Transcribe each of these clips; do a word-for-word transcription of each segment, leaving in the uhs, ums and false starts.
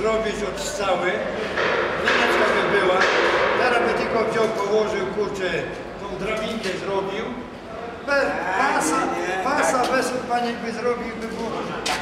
zrobić od strzały. Wineczka by była. Teraz by tylko wziął, położył, kurczę, tą drabinkę zrobił. Bez pasa, pasa bez paniek by zrobił, by było.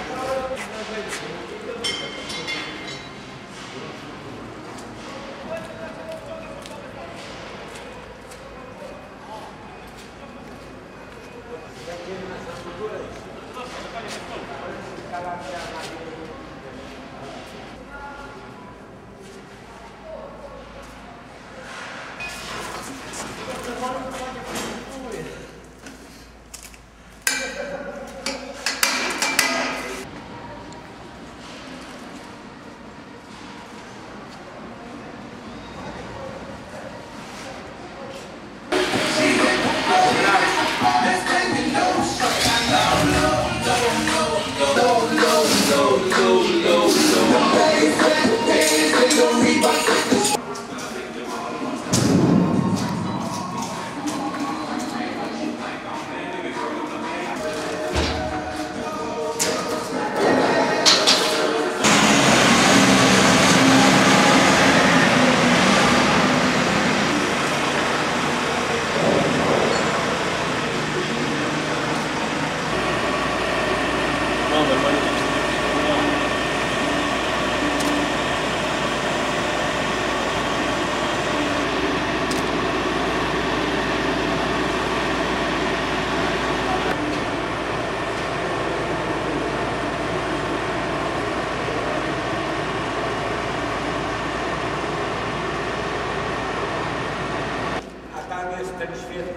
Ten świetny.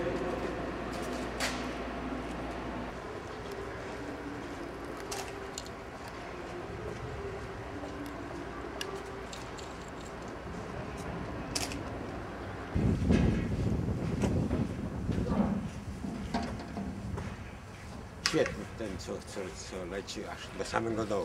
Świetny ten, co, co, co leci aż do samego dołu.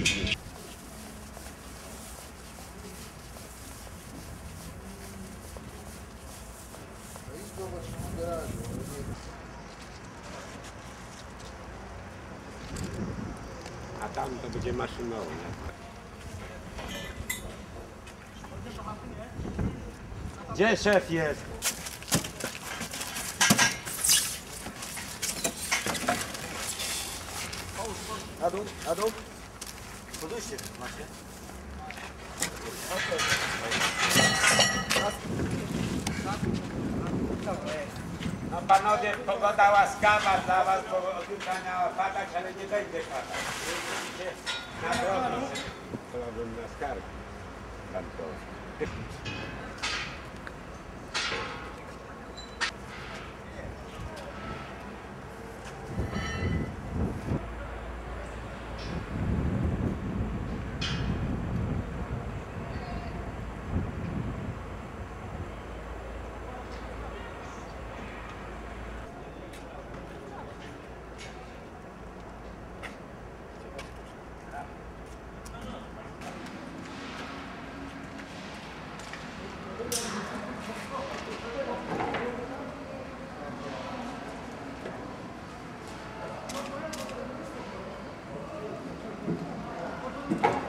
A tam to będzie maszynowo. Gdzie szef jest? Na dół, na dół. Podujście macie. No panowie, pogoda łaskawa dla was, bo jutra miała padać, ale nie będzie padać. Jedziecie na drogę. Wolałbym na skarb. Tam to. Thank you.